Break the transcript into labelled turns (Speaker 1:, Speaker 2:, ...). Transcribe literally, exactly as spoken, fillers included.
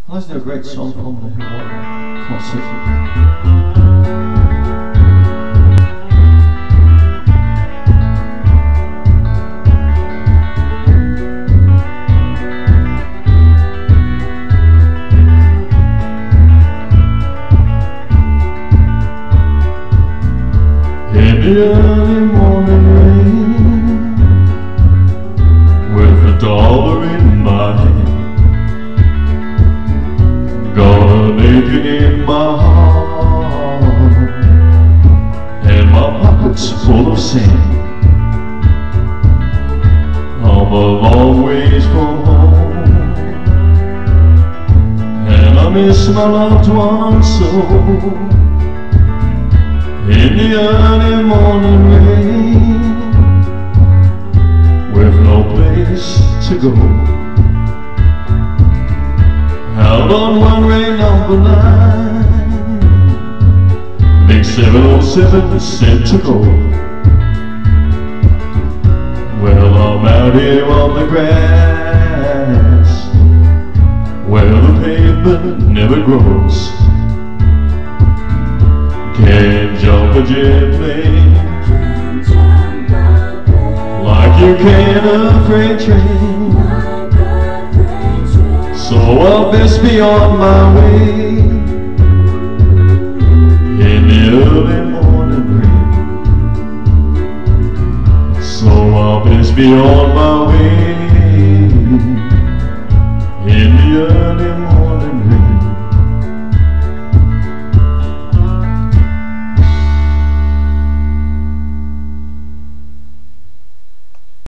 Speaker 1: I listened to a great song called The Hawaii Classic. In the early morning rain, with a dollar in my hand, got an aching in my heart, and my pockets full of sand. I'm a long ways from home, and I miss my loved ones so. In the early morning rain, with no place to go, out on one way number nine, big seven oh seven said to go. Well, I'm out here on the grass, where the pavement never grows. Can't jump a jet plane like you can a freight train, so I'll best be on my way in the early morning rain. So I'll best be on my way in the early morning rain.